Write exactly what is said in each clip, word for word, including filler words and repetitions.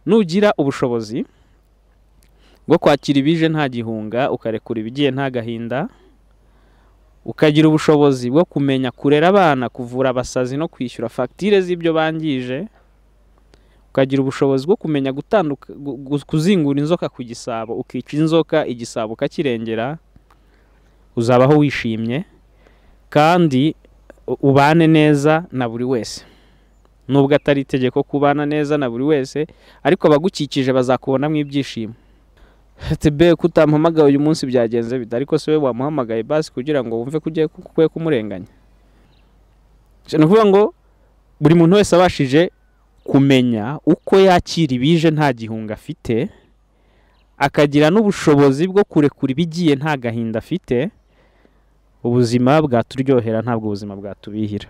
nugira ubushobozi bwo kwakira ibije nta gihunga, ukarekura ibigiye nta gahinda, ukagira ubushobozi bwo kumenya kurera abana, kuvura abasazi no kwishyura fagitire z'ibyo bangije, ukagira ubushobozi bwo kumenya gutanduka kuzingura inzoka ku gisabo, ukica inzoka igisabo ukakirengera, uzabaho wishimye kandi ubane neza na buri wese. Nubwo atari itegeko kubana neza na buri wese, ariko abagukikije bazakubonamo ibyishimo. Tebe kutampamagaye uyu munsi byagenze bita, ariko se we wamuhamagaye basi kugira ngo wumve kugiye kuye kumurenganya. Cyane kuvuga ngo buri muntu wese abashije kumenya uko yakira ibije nta gihunga afite, akagira n'ubushobozi bwo kurekura ibigiye nta gahinda afite, ubuzima bwaturyohera ntabwo ubuzima bwatubihira.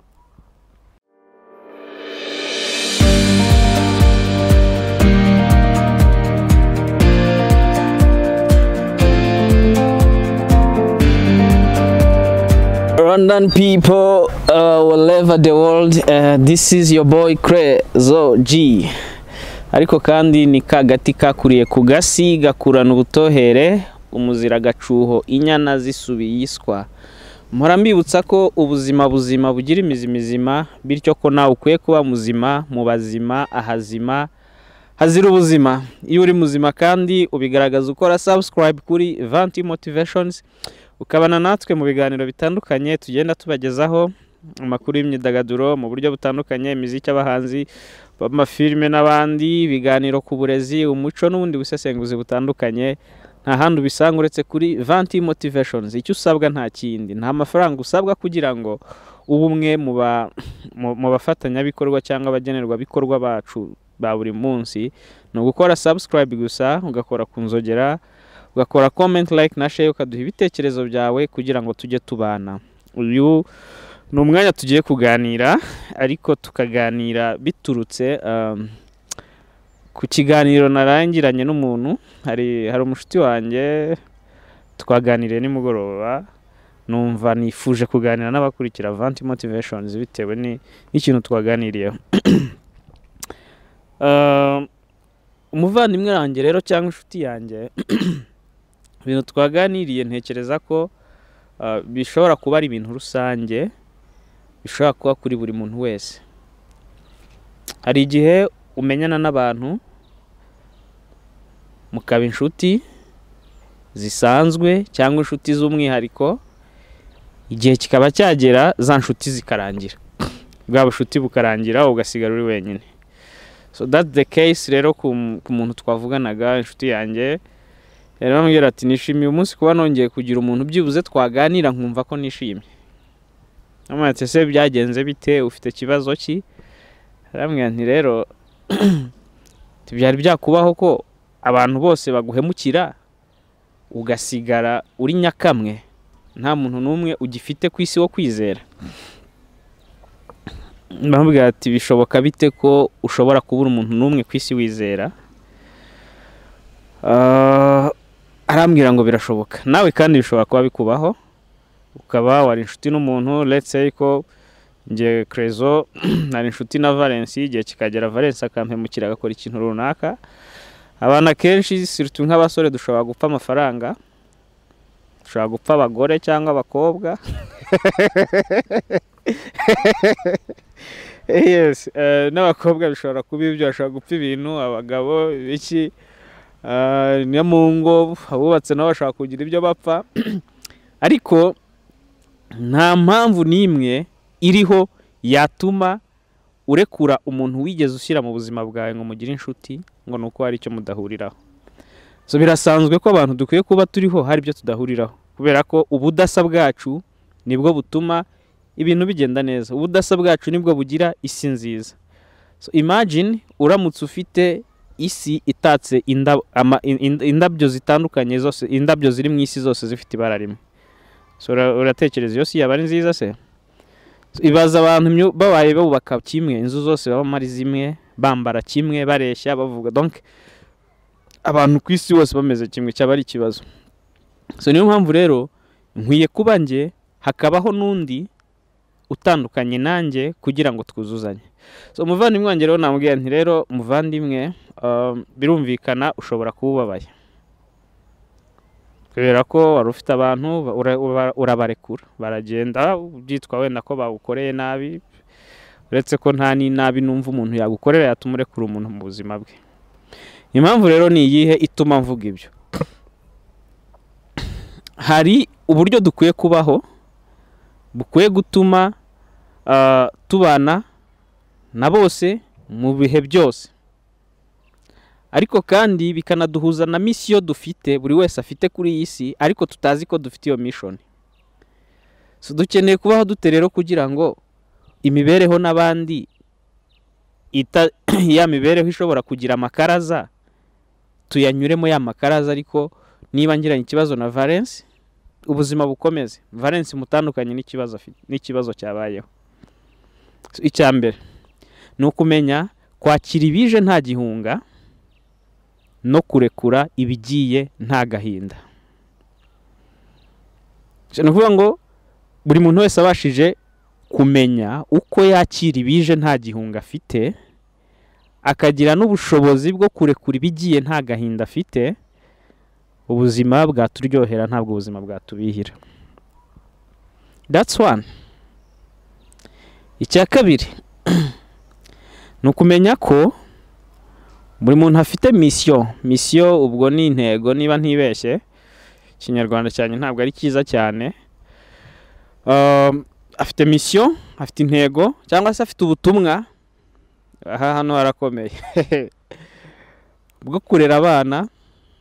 Rwandan people, uh, wherever the world, uh, this is your boy Krezo G. Ariko kandi ni kagati kakuriye ku gasi gakurana ubutohere, umuzira gacuho inyana zisubiye iswa. Mpora mbibutsa ko ubuzima buzima bugira imizi mizima, bityo ko nawe ukwiye kuba muzima, mu bazima, ahazima hazira ubuzima. Iyo uri muzima kandi ubigaragaza ukora subscribe kuri Vanti Motivations, ukabana natwe mu biganiro bitandukanye tugenda tubagezaho amakuru y'imyidagaduro mu buryo butandukanye, imiziki, abahanzi, amafilme n'abandi, ibiganiro ku burezi, umuco n'ubundi busesenguzi butandukanye. Nta handi ubisanga uretse kuri Vanti Motivations. Icyo usabwa nta kindi, nta mafaranga usabwa kugira ngo ubumwe mu bafatanyabikorwa cyangwa abagenerwa bikorwa bacu ba buri munsi, no gukora subscribe gusa, ugakora kunzogera, ugakora comment, like na share, ukaduha ibitekerezo byawe kugira ngo tujye tubana. Uyu ni umwanya tugiye kuganira, ariko tukaganira biturutse um, ku kiganiro narangiranye n'umuntu. Hari hari umushuti wanjye twaganiriye nimugoroba, numva nifuje kuganira n'abakurikira Vanti Motivations bitewe n'ikintu twaganiriyeho. uh, umuvandimwe wanjye rero cyangwa inshuti yanjye ibintu twaganiriye ntekereza ko uh, bishobora kuba ari ibintu rusange, bishobora kuba kuri buri muntu wese. Hari igihe umenyana n'abantu mukaba inshuti zisanzwe cyangwa inshuti z'umwihariko, igihe kikaba cyagera za nshuti zikarangira, bwa bushuti bukarangira ugasigara uri wenyine. So that's the case rero ku muntu twavuganaga, inshuti yanjye rero ambwira ati nishimiye umunsi kuba nongeye kugira umuntu byibuze twaganira nkumva ko nishimye. Amwatse se byagenze bite, ufite kibazo ki? Arambwira nti rero byari byakubaho ko abantu bose baguhemukira ugasigara uri nyakamwe, nta muntu n'umwe ugifite ku isi wo kwizera. Mbambwira ati bishoboka bite ko ushobora kubura umuntu n'umwe ku isi wizera? Uh, arambwira ngo birashoboka nawe kandi bishobora kuba bikubaho, ukaba wari inshuti n'umuntu. Let's say ko ngiye Krezo nari inshuti na Valence, igihe kikagera Valence akampemukira agakora ikintu runaka. Abana kenshi surtout nk'abasore dushobora gupfa amafaranga, dushobora gupfa abagore cyangwa abakobwa. Yes, uh, n'abakobwa bishobora kuba ibyo, bashobora gupfa ibintu, abagabo biki uh, niyo mu ngo abubatse nabo bashobora kugira ibyo bapfa. Ariko nta mpamvu n'imwe iriho yatuma urekura umuntu wigeze ushyira mu buzima bwawe ngo mugire inshuti ngo nuko hari icyo mudahuriraho. So birasanzwe ko abantu dukwiye kuba turiho hari ibyo tudahuriraho, kubera ko ubudasa bwacu nibwo butuma ibintu bigenda neza. Ubudasa bwacu nibwo bugira isi nziza. So imagine uramutse ufite isi itatse indab, ama, indabyo zitandukanye zose, indabyo ziri mu isi zose zifite ibara rimwe. So uratekereza iyo si yaba ari nziza se? So, ibaza abantu babaye bubaka kimwe, inzu zose baba mari zimwe, bambara kimwe, bareshya bavuga, donc abantu ku isi bose bameze kimwe, cyaba ari ikibazo. So niyo mpamvu rero nkwiye kuba nge hakabaho nundi utandukanye nanjye kugira ngo twuzuzanye. So umuvandimwe wanjye rero namubwiye nti rero umuvandimwe, um, birumvikana ushobora kubabaye kubera ko wari ufite abantu urabarekura baragenda, byitwa wenda ko bawukoreye nabi, uretse ko nta ni nabi numva umuntu yagukorera yatumurekura umuntu mu buzima bwe. Impamvu rero ni iyihe ituma mvuga ibyo? Hari uburyo dukwiye kubaho bukwiye gutuma uh, tubana na bose mu bihe byose, ariko kandi bikanaduhuza na misiyo dufite, buri wese afite kuri iyi si, ariko tutazi ko dufite iyo mission. So dukeneye kubaho dute rero kugira ngo imibereho n'abandi ita ya mibereho ishobora kugira amakaraza tuyanyuremo ya makaraza, ariko niba ngiranye ikibazo na Valence ubuzima bukomeze, Valence mutandukanye n'ikibazo afite n'ikibazo cyabayeho. So, icya mbere ni ukumenya kwakira ibije nta gihunga no kurekura ibigiye nta gahinda. Ni ukuvuga ngo buri muntu wese abashije kumenya uko yakira ibije nta gihunga afite, akagira n'ubushobozi bwo kurekura ibigiye nta gahinda afite, ubuzima bwaturyohera ntabwo ubuzima bwatubihira. That's one. Icya kabiri ni ukumenya ko buri muntu afite misiyo. Misiyo ubwo ni intego, niba ntibeshye, Ikinyarwanda cyane ntabwo ari cyiza cyane. Um, afite misiyo, afite intego, cyangwa se afite ubutumwa. Aha hano harakomeye bwo kurera abana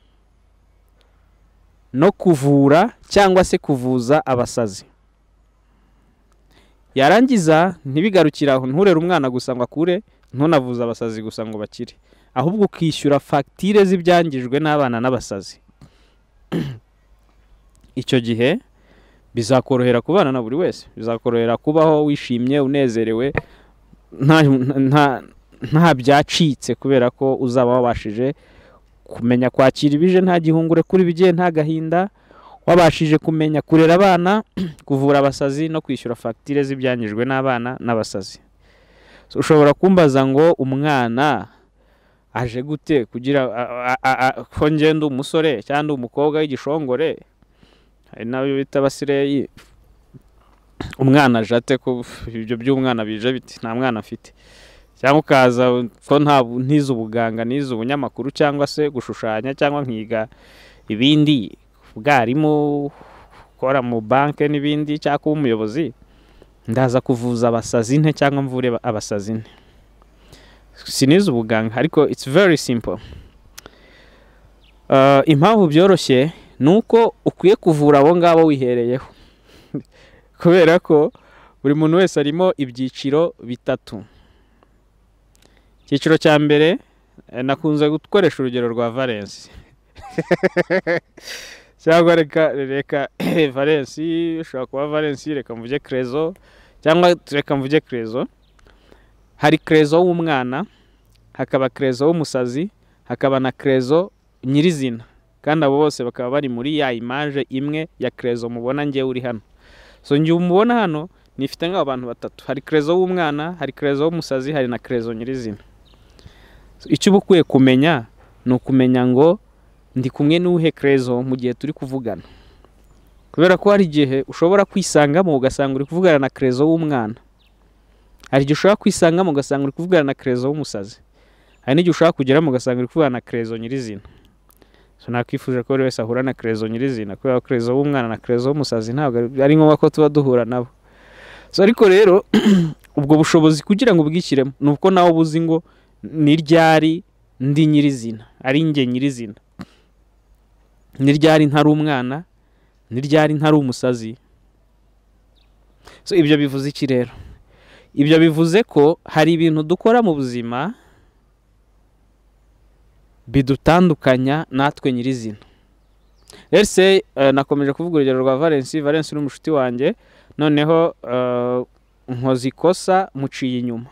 no kuvura cyangwa se kuvuza abasazi. Yarangiza ntibigarukira aho, nturere umwana gusa ngo akure, ntunavuza abasazi gusa ngo bakire, ahubwo ukishyura fagitire z'ibyangijwe n'abana n'abasazi. Icyo gihe bizakorohera kubana na buri wese, bizakorohera kubaho wishimye unezerewe, nta nta nta byacitse, kubera ko uzaba wabashije kumenya kwakira ibije nta gihungure kuri bigiye nta gahinda, wabashije kumenya kurera abana, kuvura abasazi no kwishyura fagitire z'ibyangijwe n'abana n'abasazi. So, ushobora kumbaza ngo umwana aje gute kugira ko ngenda umusore cyangwa umukobwa w'igishongore, hari nabo bita abasireyi, umwana jate ko ibyo by'umwana bije biti nta mwana afite, cyangwa ukaza ko nta ntize ubuganga nize ubunyamakuru cyangwa se gushushanya cyangwa nkiga ibindi bwarimu ukora mu banke n'ibindi cyangwa kuba umuyobozi, ndaza kuvuza abasazi nte cyangwa mvure abasazi nte? Sinize ubuganga, ariko it's very simple. Uh, impamvu byoroshye nuko ukwiye kuvura abo ngabo wihereyeho kubera ko buri muntu wese arimo ibyiciro bitatu. Icyiciro cya mbere nakunze gukoresha urugero rwa Valence cyangwa reka reka Valence, ushobora kuba Valence, reka mvuge Crezo, cyangwa reka mvuge Crezo. Hari Crezo w'umwana, hakaba Crezo w'umusazi, hakaba na Crezo nyirizina, kandi abo bose bakaba bari muri ya image imwe ya Crezo mubona ngiye uri hano. So ngiye umubona hano nifite nk'abo bantu batatu, hari Crezo w'umwana, hari Crezo w'umusazi, hari na Crezo nyirizina. So, icyo ubukwiye kumenya ni ukumenya ngo ndi kumwe n'uhe Crezo mu gihe turi kuvugana, kubera ko hari igihe ushobora kwisangamo ugasanga uri kuvugana na Crezo w'umwana, hari igihe ushobora kwisangamo ugasanga uri kuvugana na Crezo w'umusazi, hari n'igihe ushobora kugeramo ugasanga uri kuvugana na Crezo nyirizina. So nakwifuje ko buri wese ahura na Crezo nyirizina, kubera ko Crezo w'umwana na Crezo w'umusazi ntabwo ari ngombwa ko tuba duhura nabo. So ariko rero ubwo bushobozi kugira ngo ubwishyiremo ni uko nawe ubuzi ngo ni ryari ndi nyirizina, ari nge nyirizina, ni ryari ntari umwana, ni ryari ntari umusazi. So ibyo bivuze iki rero? Ibyo bivuze ko hari ibintu dukora mu buzima bidutandukanya natwe nyirizina. Let's say uh, nakomeje kuvuga urugero rwa Valence. Valence ni umushuti wanjye, noneho uh, nkoze ikosa muciye inyuma.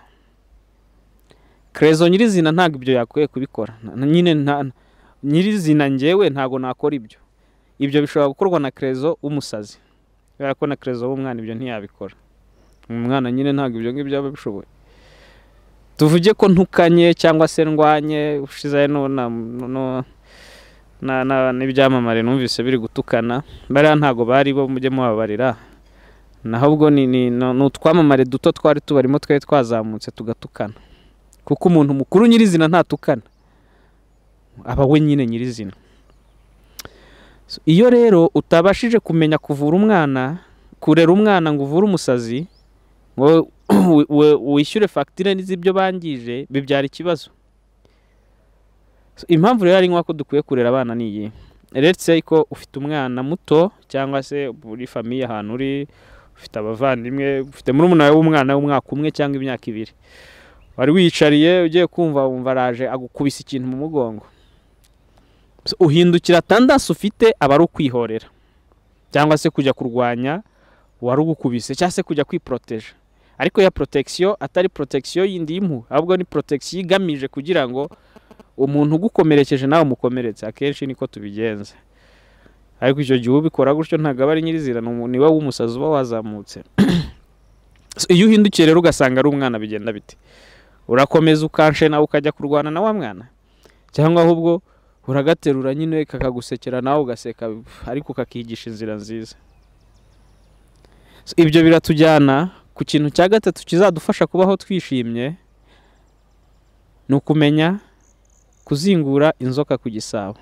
Crezo nyirizina ntabwo ibyo yakwiye kubikora, nyine nta nyirizina ngewe ntago nakora ibyo. Ibyo bishobora gukorwa na Crezo w'umusazi, kubera ko na Crezo w'umwana ibyo ntiyabikora. umwana nyine ntabwo ibyo ngibyo byaba bishoboye. Tuvuge ko ntukanye cyangwa se ndwanye ushize no no na na n'ibyamamare numvise biri gutukana, bariya ntago bari bo mujye mubabarira, nahubwo ni n'utwamamare duto twari tubarimo twari twazamutse tugatukana, kuko umuntu mukuru nyirizina ntatukana, aba we nyine nyirizina. Iyo rero utabashije kumenya kuvura umwana, kurera umwana ngo uvure umusazi, ngo wishyure fagitire n'izibyo bangije, bibyara ikibazo. Impamvu rero ari nk'uko dukwiye kurera abana ni iyi. Let's say ko ufite umwana muto cyangwa se muri famiye ahantu uri, ufite abavandimwe, ufite murumuna wawe w'umwana w'umwaka umwe cyangwa imyaka ibiri, wari wiyicariye ugiye kumva wumva araje agukubisa ikintu mu mugongo, uhindukira tandasi ufite aba ari ukwihorera cyangwa se kujya kurwanya wari ugukubise cyangwa se kujya kwiproteje. Ariko ya protection atari protection yindi y'impu, ahubwo ni protection igamije kugira ngo umuntu ugukomerekeje nawe umukomeretse. Akenshi niko tubigenza, ariko icyo gihe ubikora gutyo ntabwo aba ari nyirizina, ni wowe w'umusazi uba wazamutse. Iyo uhindukiye rero ugasanga ari umwana, bigenda bite? Urakomeza ukanshe nawe ukajya kurwana na wa mwana, cyangwa ahubwo uragaterura nyine kakagusekera nawe ugaseka, ariko kakigisha inzira nziza. Ibyo biratujyana ku kintu cya gatatu kizadufasha kubaho twishimye, ni ukumenya kuzingura inzoka ku gisabo.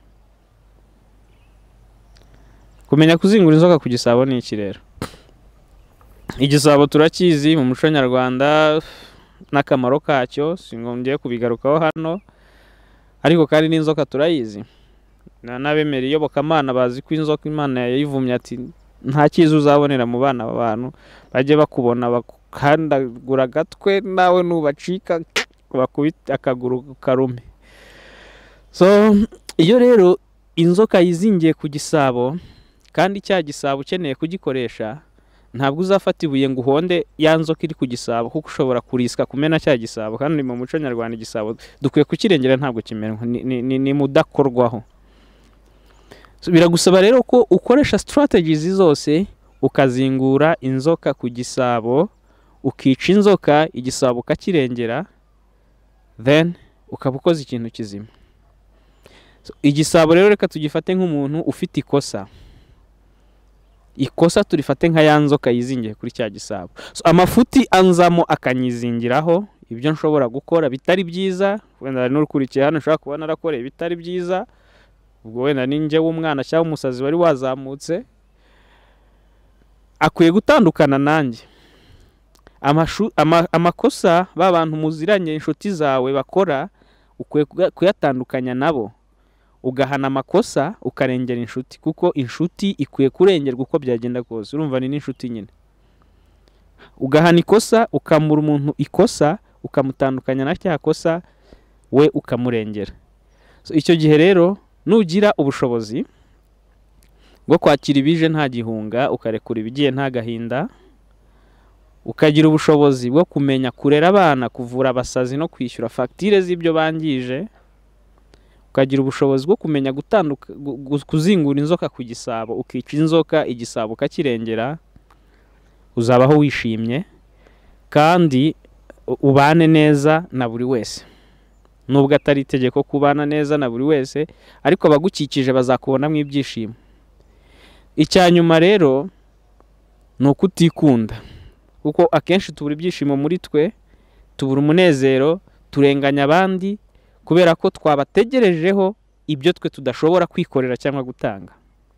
Kumenya kuzingura inzoka ku gisabo ni iki rero? Igisabo turakizi mu muco nyarwanda n'akamaro kacyo, singombye kubigarukaho hano, ariko kandi n'inzoka turayizi. N'abemera iyobokamana bazi ko inzoka Imana yayivumye ati nta cyiza uzabonera mu bana b'abantu, bajye bakubona bakandagura agatwe, nawe nubacika bakubita akaguru karume. So iyo rero inzoka yizingiye ku gisabo, kandi cya gisabo ukeneye kugikoresha, ntabwo uzafata ibuye ngo uhonde ya nzoka iri ku gisabo, kuko ushobora kuriska kumena cya gisabo. Kandi mu muco nyarwanda igisabo dukwiye kukirengera, ntabwo kimenwa, ni mudakorwaho. Biragusaba rero ko ukoresha strategies zose ukazingura inzoka ku gisabo, ukica inzoka, igisabo ukakirengera, then ukaba ukoze ikintu kizima. Igisabo rero reka tugifate nk'umuntu ufite ikosa. Ikosa turifate nka ya nzoka yizingiye kuri cya gisabo. So, amafuti anzamo akanyizingiraho, ibyo nshobora gukora bitari byiza, wenda n'urukurikiye hano ushobora kuba narakoreye bitari byiza, ubwo wenda ninjye w'umwana cyangwa umusazi wari wazamutse, akwiye gutandukana nanjye. Ama, amakosa b'abantu muziranye inshuti zawe bakora, ukwiye kuyatandukanya nabo, ugahana amakosa ukarengera inshuti, kuko inshuti ikwiye kurengerwa uko byagenda kose. Urumva ni n'inshuti nyine. Ugahana ikosa, ukamura umuntu ikosa, ukamutandukanya na cya kosa, we ukamurengera. So icyo gihe rero nugira ubushobozi bwo kwakira ibije nta gihunga, ukarekura ibigiye nta gahinda, ukagira ubushobozi bwo kumenya kurera abana, kuvura abasazi no kwishyura fagitire z'ibyo bangije, ukagira ubushobozi bwo kumenya gutanduka kuzingura inzoka ku gisabo, ukica inzoka, igisabo ukakirengera, uzabaho wishimye kandi ubane neza na buri wese. Nubwo atari itegeko kubana neza na buri wese, ariko abagukikije bazakubonamo ibyishimo. Icyanyuma rero ni ukutikunda, kuko akenshi tubura ibyishimo muri twe, tubura umunezero, turenganya abandi kubera ko twabategerejeho ibyo twe tudashobora kwikorera cyangwa gutanga.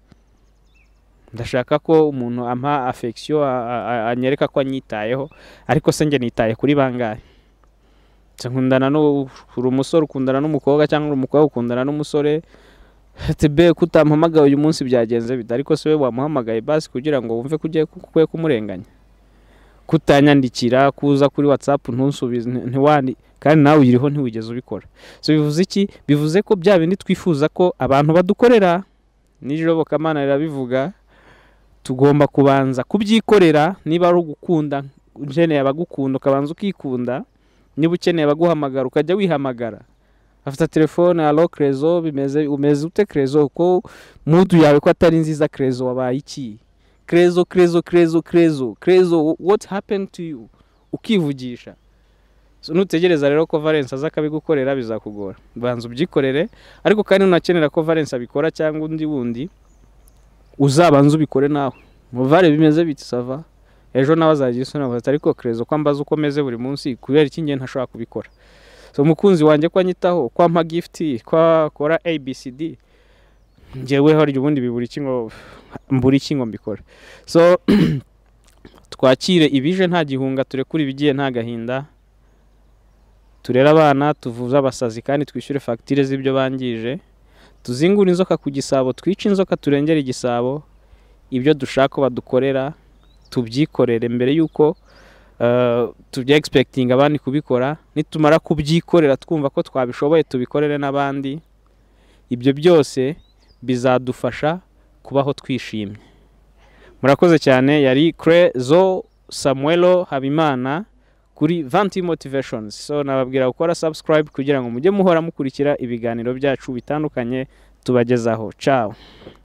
Ndashaka ko umuntu ampa affection, anyereka ko anyitayeho, ariko se nge nitaye kuri bangahe? Nkundana no uri umusore ukundana n'umukobwa, cyangwa uri umukobwa ukundana n'umusore, tebe kutampamagaye uyu munsi byagenze bita, ariko se we wamuhamagaye basi kugira ngo wumve kujye kukwe kumurenganya, kutanyandikira, kuza kuri WhatsApp ntusubize ntiwandi, kandi nawe uyiriho ntiwigeze ubikora. So bivuze iki? Bivuze ko bya bindi twifuza ko abantu badukorera, n'ijobokamana rirabivuga, tugomba kubanza kubyikorera. Niba ari ugukunda, ukeneye abagukunda ukabanza ukikunda, niba ukeneye abaguhamagara ukajya wihamagara, afite telefone alo Crezo, bimeze umeze ute Crezo, ko mudu yawe ko atari nziza Crezo, wabaye iki? krezo krezo krezo krezo krezo what happened to you, ukivugisha. So nutegereza rero ko Valence aza kabigukorera bizakugora, banza ubyikorere. Ariko kandi unakenera ko Valence abikora cyangwa undi wundi, uzabanza ubikore nawe. Muvare bimeze biti sava, ejo nawe azagisona bati ariko krezo kwambaza ukomeze buri munsi kubera iki ngiye ntashobora kubikora. So mukunzi wanjye kwa nyitaho kwa mpa gift kwa kora A B C D, ngewe hari ubundi biburi kingo mburi kingo mbikora. So twakire ibije nta gihunga, turekura ibigiye nta gahinda, turera abana, tuvuza abasazi kandi twishyure fagitire z'ibyo bangije, tuzingura inzoka ku gisabo, twica inzoka turengera igisabo. Ibyo dushaka badukorera tubyikorere mbere yuko uh, tubya expecting abandi kubikora. Nitumara kubyikorera twumva ko twabishoboye tubikorere n'abandi. Ibyo byose bizadufasha kubaho twishimye. Murakoze cyane. Yari Krezo Samuelo Habimana kuri Vanti Motivations. So nababwira gukora subscribe kugira ngo mujye muhora mukurikira ibiganiro byacu bitandukanye tubagezaho. Ciao.